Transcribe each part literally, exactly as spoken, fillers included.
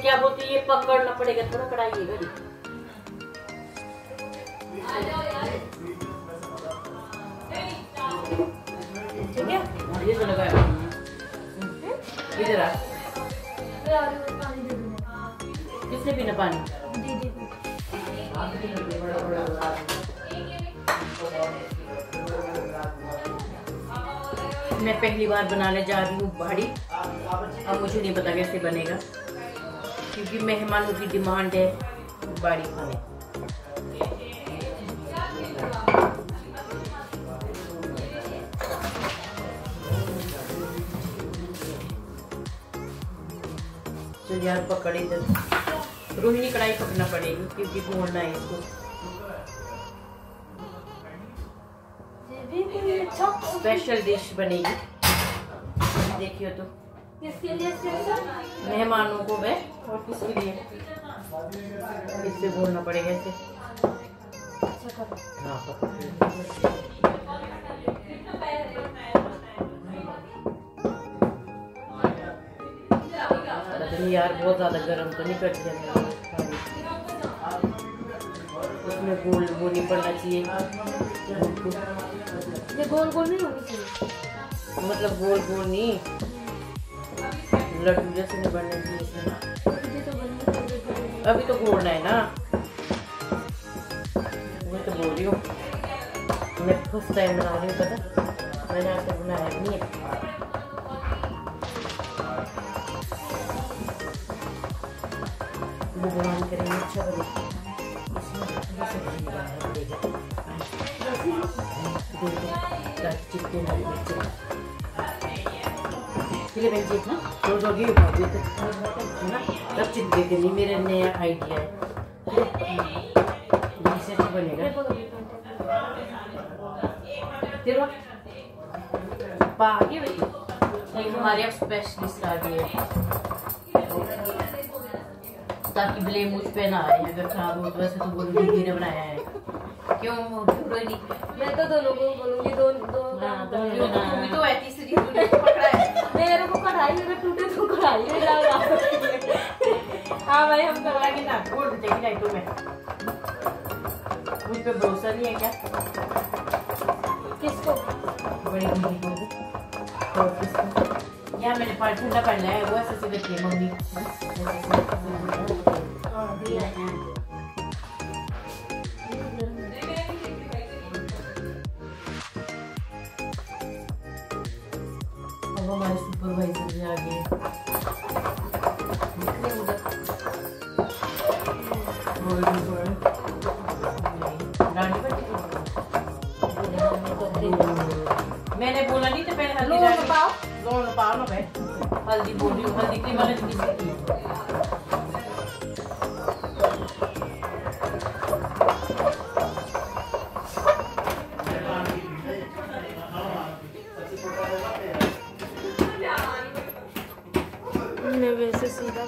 क्या बोलते ये पकड़ना पड़ेगा थोड़ा कढ़ाई है घड़ी। ठीक है ये तो लगाया इधर आ। किसने पीना पानी? मैं पहली बार बनाने जा रही हूँ बाड़ी। अब मुझे नहीं पता कैसे बनेगा क्योंकि मेहमानों की डिमांड है बाड़ी खाने। तो यार पकड़े तो रोहिणी कढ़ाई पकड़ना पड़ेगी क्योंकि भूनना है इसको। स्पेशल डिश बनेगी देखियो तो। किसके लिए? मेहमानों को वह और किसके लिए? इससे भूनना पड़ेगा ऐसे। हाँ यार बहुत ज्यादा गर्म तो नहीं कर जाएगा। उसमें गोल वो नहीं पड़ना चाहिए। ये गोल गोल नहीं होनी चाहिए। मतलब गोल गोल नहीं लड्डू जैसे नहीं बनने चाहिए इसमें। अभी तो घोड़ना है ना। मैं तो बोल रही हूँ मैं फर्स्ट टाइम बना रही हूँ पता। मैंने आज तक बनाया नहीं है। भगवान करेंगे अच्छा बने। तब चिपके के नहीं मेरा नया आइडिया है। बनेगा हमारे अब स्पेशलिस्ट आ गए ताकि ब्लेम मुझ पे ना आए। अगर खराब हो तो वैसे तो बोलो दीदी ने बनाया है। क्यों रोहिणी? मैं तो दोनों को बोलूंगी। दो दो तुम भी तो ऐसी सीधी पकड़ा है। मेरे को कढ़ाई अगर टूटे तो कढ़ाई में लगा सकती है। हाँ भाई हम कढ़ाई ना बोल देंगे नहीं तो मैं मुझ पे भरोसा नहीं है क्या? किसको? बड़ी दीदी को। और किसको? यहाँ मैंने पानी ठंडा कर लिया है वो ऐसे से देखिए मम्मी। अब हमारे सुपरवाइजर भी आ गए। मैंने बोला नहीं तो पहले हल्दी डाल पाओ लोन पाओ ना भाई। हल्दी बोल रही हूँ हल्दी की वाले किसी की मैं वैसे सीधा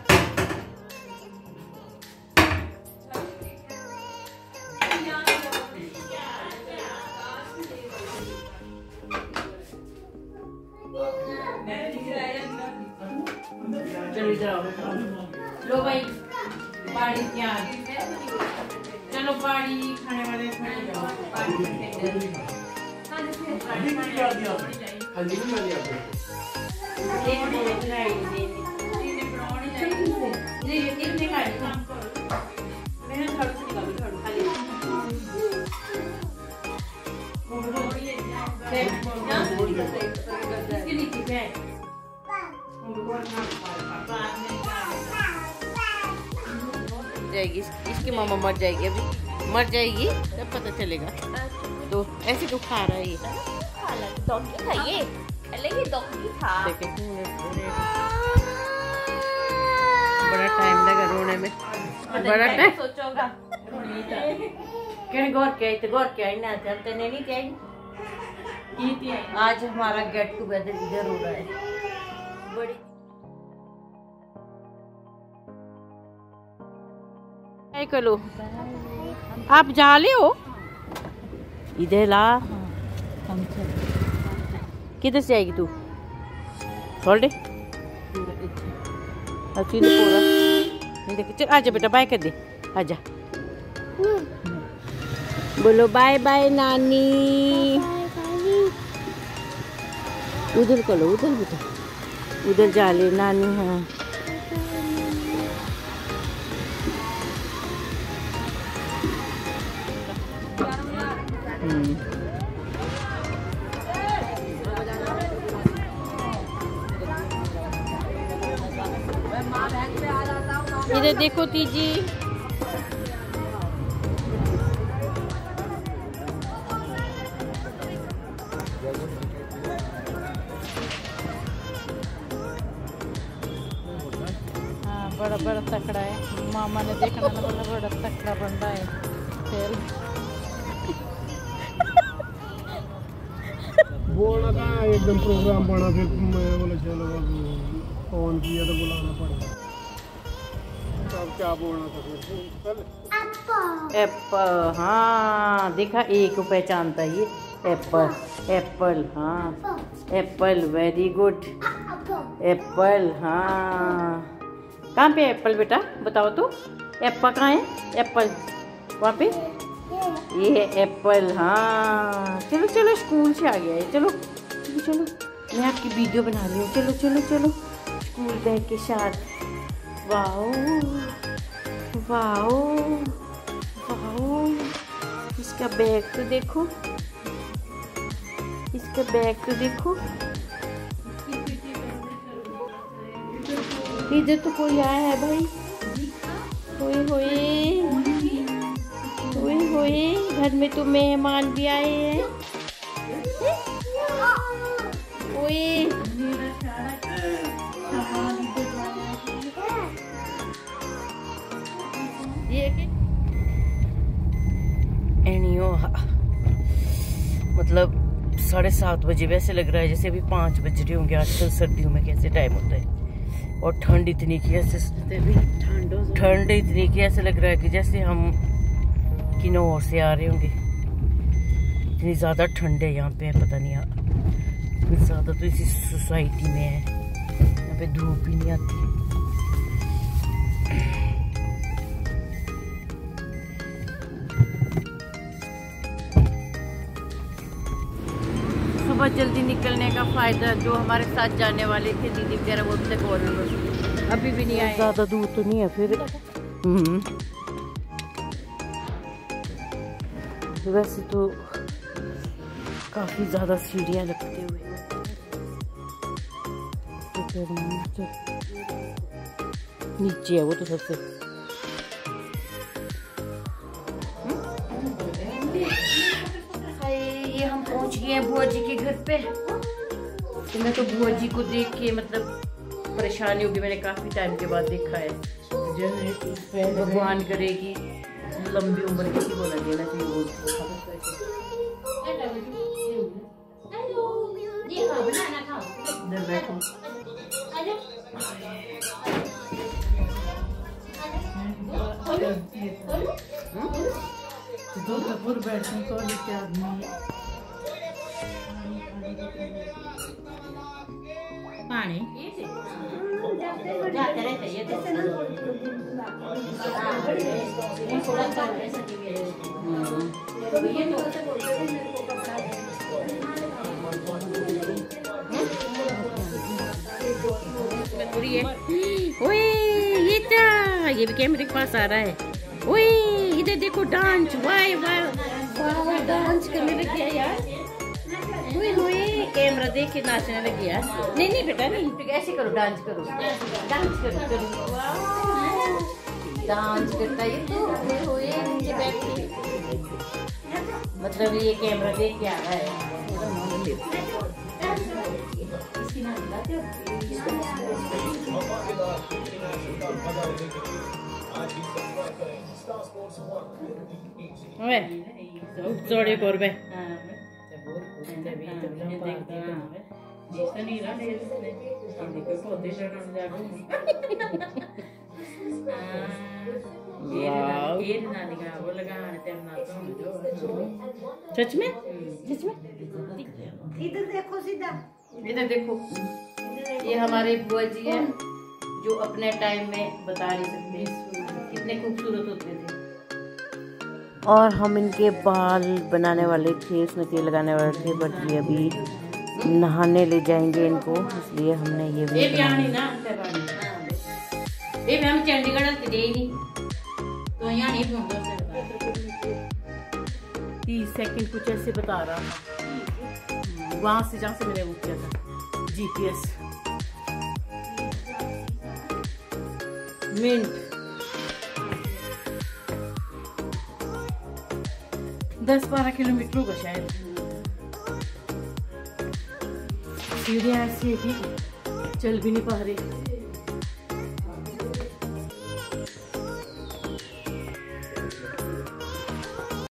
चलो इधर आओ। लो भाई पानी क्या? चलो पानी खाने वाले खड़े जाओ। हल्दी भी मिली आपको? एक मिनट नहीं दीदी बनानी चाहिए। ये कितने का है? मैंने थोड़ा सा निकालो थोड़ा खाली। इसके नीचे क्या है? जाएगी इसकी मामा मर जाएगी अभी मर जाएगी तब पता चलेगा। तो ऐसे क्यों खा रहा है ये? खाइए बड़ा टाइम लगा रोने में। बड़ा टाइम सोचोगा गौर क्या गौर क्या चलते नहीं क्या आज हमारा गेट टुगेदर इधर हो रहा है। बड़ी कलो आप जा ले हो इधर ला। किधर से आएगी तू? छोड़ दे अच्छी पूरा देखो चल आजा बेटा बाय कर दे आजा। बोलो बाय बाय नानी। उधर करो उधर बेटा उधर जा ले नानी। हाँ इधर देखो तीजी। हाँ बड़ा बड़ा तकड़ा है। मामा ने देखना ना बोला बड़ा तकड़ा बंदा है खेल। बोलना था एकदम प्रोग्राम बना फिर मैं बोला चलो फोन किया तो बुलाना पड़ेगा। अब क्या बोलना था फिर एप्पल। हाँ देखा एक को पहचानता ये एप्पल एप्पल। हाँ एप्पल वेरी गुड एप्पल। हाँ कहाँ पे एप्पल बेटा बताओ तो एप्पल कहाँ है एप्पल वहाँ पे ये है एप्पल। हाँ चलो चलो स्कूल से आ गया है। चलो चलो चलो मैं आपकी वीडियो बना रही हूँ। चलो चलो चलो स्कूल बैग के साथ। वाओ वाओ वाओ इसका बैग तो देखो इसका बैग तो देखो। इधर तो कोई आया है भाई। होए होए होए होए घर में तो मेहमान भी आए हैं। ओए ये एनियो मतलब साढ़े सात बजे वैसे लग रहा है जैसे अभी पाँच बज रहे होंगे। आजकल सर्दियों में कैसे टाइम होता है और ठंड इतनी की ऐसे ठंड इतनी की ऐसे लग रहा है कि जैसे हम किन्हों और से आ रहे होंगे। इतनी ज़्यादा ठंड है यहाँ पे पता नहीं कुछ ज़्यादा तो इसी सोसाइटी में है। यहाँ पे धूप ही नहीं आती। सुबह जल्दी निकलने का फायदा जो हमारे साथ जाने वाले थे दीदी वगैरह वो तक और अभी भी नहीं आए। ज़्यादा दूर तो नहीं है फिर। हम्म वैसे तो काफी ज्यादा सीढ़ियां लगते हुए नीचे है वो तो सबसे। ये हम पहुंच गए हैं बुआ जी के घर पे। तो मैं तो बुआ जी को देख के मतलब परेशानी होगी। मैंने काफी टाइम के बाद देखा है। भगवान करेगी लंबी उम्र किसी को न देना चाहिए। वो बैठो बैठने को पानी जाते रहते ये ओए ये क्या ये भी कैमरे के पास आ रहा है। ओए इधर देखो डांस। वाह वाह डांस करने लग गया यार। ओए ओए कैमरा देख के नाचने लग गया। नहीं नहीं बेटा नहीं ऐसे करो डांस करो डांस करो करो डांस करता है ये तो। ओए नीचे बैठ के मतलब ये कैमरा देख के आ रहा है। जोड़े कोर बे सच में सच में। इधर देखो सीधा इधर देखो ये हमारे बुआ जी हैं जो अपने टाइम में बता नहीं सकते कितने खूबसूरत होते थे। और हम इनके बाल बनाने वाले थे, उसमें तेल लगाने वाले थे, बट ये अभी नहाने ले जाएंगे इनको, इसलिए हमने ये भी ना ये हम चंडीगढ़ के दे नहीं तो यहाँ नहीं पहुँचा। तीस सेकंड कुछ ऐसे बता रहा था वहाँ से जहाँ से मैंने वो किया था जीपीएस। मिनट दस बारह किलोमीटर होगा शायद। सीढ़ियाँ ऐसी है कि चल भी नहीं पा रही।